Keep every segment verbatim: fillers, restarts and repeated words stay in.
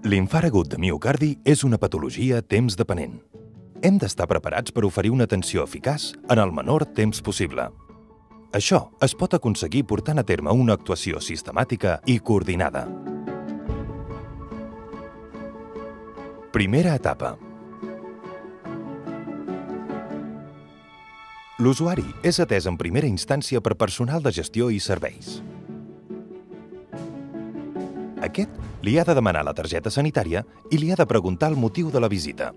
L'infart agut de miocardi és una patologia temps dependent. Hem d'estar preparats per oferir una atenció eficaç en el menor temps possible. Això es pot aconseguir portant a terme una actuació sistemàtica i coordinada. Primera etapa. L'usuari és atès en primera instància per personal de gestió i serveis. Aquest li ha de demanar la targeta sanitària i li ha de preguntar el motiu de la visita.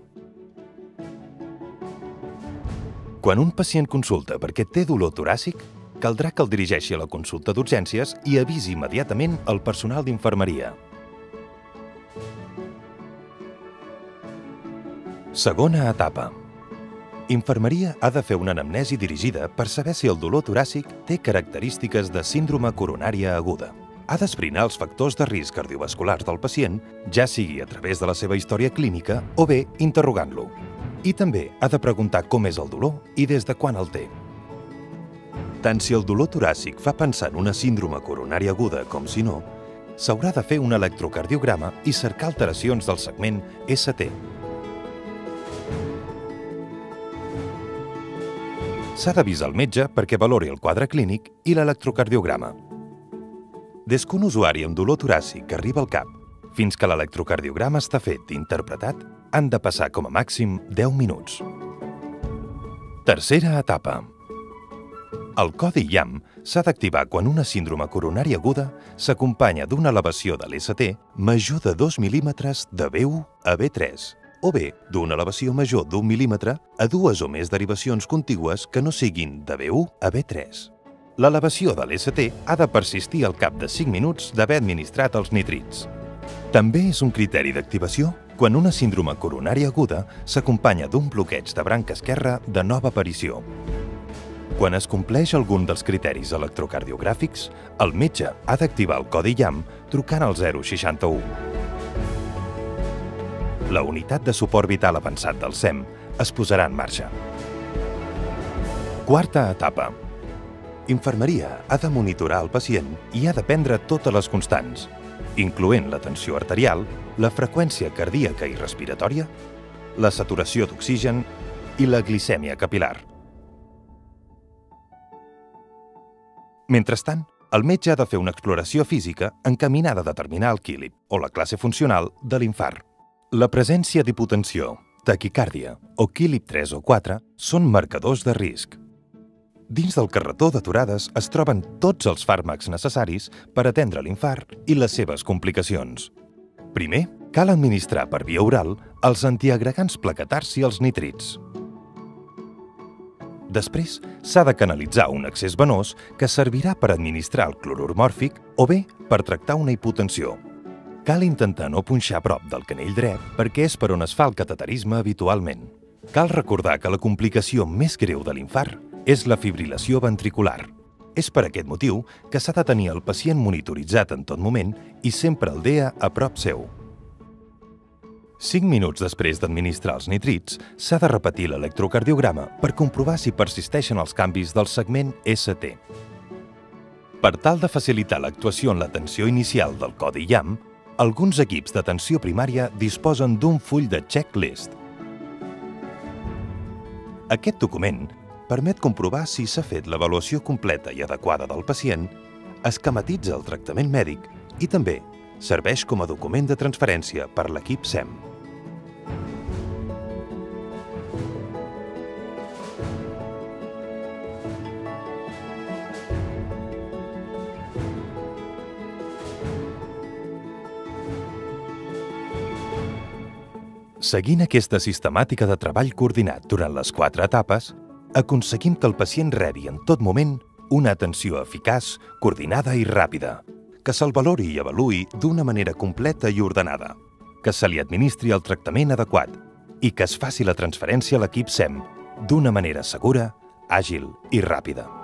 Quan un pacient consulta perquè té dolor toràcic, caldrà que el dirigeixi a la consulta d'urgències i avisi immediatament el personal d'infermeria. Segona etapa. Infermeria ha de fer una anamnesi dirigida per saber si el dolor toràcic té característiques de síndrome coronària aguda. Ha d'esbrinar els factors de risc cardiovasculars del pacient, ja sigui a través de la seva història clínica o bé interrogant-lo. I també ha de preguntar com és el dolor i des de quan el té. Tant si el dolor toràcic fa pensar en una síndrome coronària aguda com si no, s'haurà de fer un electrocardiograma i cercar alteracions del segment S T. S'ha d'avisar el metge perquè valori el quadre clínic i l'electrocardiograma. Des que un usuari amb dolor toràcic arriba al cap fins que l'electrocardiograma està fet i interpretat, han de passar com a màxim deu minuts. Tercera etapa. El codi I A M s'ha d'activar quan una síndrome coronària aguda s'acompanya d'una elevació de l'S T major de dos mil·límetres de B u a B tres, o bé d'una elevació major d'un mil·límetre a dues o més derivacions contigües que no siguin de B u a B tres. L'elevació de l'S T ha de persistir al cap de cinc minuts d'haver administrat els nitrits. També és un criteri d'activació quan una síndrome coronària aguda s'acompanya d'un bloqueig de branca esquerra de nova aparició. Quan es compleix algun dels criteris electrocardiogràfics, el metge ha d'activar el codi I A M trucant al zero seixanta-u. La unitat de suport vital avançat del S E M es posarà en marxa. Quarta etapa. Infermeria ha de monitorar el pacient i ha de prendre totes les constants, incloent la tensió arterial, la freqüència cardíaca i respiratòria, la saturació d'oxigen i la glicèmia capilar. Mentrestant, el metge ha de fer una exploració física encaminada a determinar el quílip o la classe funcional de l'infart. La presència d'hipotensió, taquicàrdia o quílip tres o quatre són marcadors de risc. Dins del carretó d'aturades es troben tots els fàrmacs necessaris per atendre l'infart i les seves complicacions. Primer, cal administrar per via oral els antiagregants plaquetars i els nitrits. Després, s'ha de canalitzar un accés venós que servirà per administrar el clorur mòrfic o bé per tractar una hipotensió. Cal intentar no punxar a prop del canell dret perquè és per on es fa el cateterisme habitualment. Cal recordar que la complicació més greu de l'infart és la fibrilació ventricular. És per aquest motiu que s'ha de tenir el pacient monitoritzat en tot moment i sempre el D E A a prop seu. Cinc minuts després d'administrar els nitrits, s'ha de repetir l'electrocardiograma per comprovar si persisteixen els canvis del segment S T. Per tal de facilitar l'actuació en l'atenció inicial del codi I A M, alguns equips d'atenció primària disposen d'un full de checklist. Aquest document permet comprovar si s'ha fet l'avaluació completa i adequada del pacient, esquematitza el tractament mèdic i també serveix com a document de transferència per l'equip S E M. Seguint aquesta sistemàtica de treball coordinat durant les quatre etapes, aconseguim que el pacient rebi en tot moment una atenció eficaç, coordinada i ràpida, que se'l valori i avaluï d'una manera completa i ordenada, que se li administri el tractament adequat i que es faci la transferència a l'equip S E M d'una manera segura, àgil i ràpida.